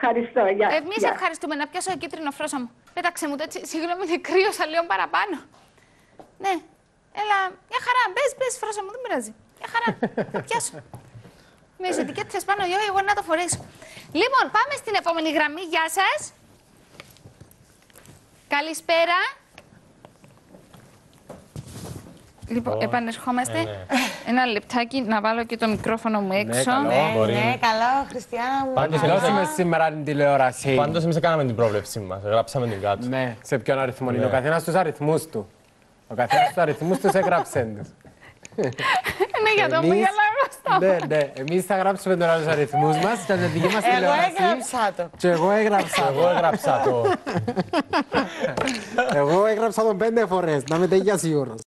ευχαριστώ. Εμείς ευχαριστούμε. Να πιάσω το κίτρινο, Φρόσα μου. Πέταξε μου το έτσι. Συγγνώμη, δεν κρύωσα λίγο παραπάνω. Ναι. Έλα, μια χαρά. Μπες, Φρόσα μου, δεν πειράζει. Μια χαρά. Θα πιάσω. Με τις ετικέτες πάνω, εγώ να το φορέσω. Λοιπόν, πάμε στην επόμενη γραμμή. Γεια σας. Καλησπέρα. Λοιπόν, επανερχόμαστε. Ένα λεπτάκι να βάλω και το μικρόφωνο μου έξω. Ναι, καλό, Χριστιανά μου. Πάντως γράψαμε σήμερα την τηλεόραση. Πάντως εμείς έκαναμε την πρόβλεψή μας, γράψαμε την κάτω. Ναι, σε ποιον αριθμό είναι ο καθένας στους αριθμούς του. Ο καθένας στους αριθμούς τους έγραψε τους. Ναι, για το μου γελάω. Ναι, εμείς θα γράψουμε τώρα τους αριθμούς μας και τη δική μας τηλεόραση. Εγώ έγραψα το. Και εγώ έγραψα το. Εγώ έγραψα το 5 φορές, να είμαι τέτοια σίγουρος.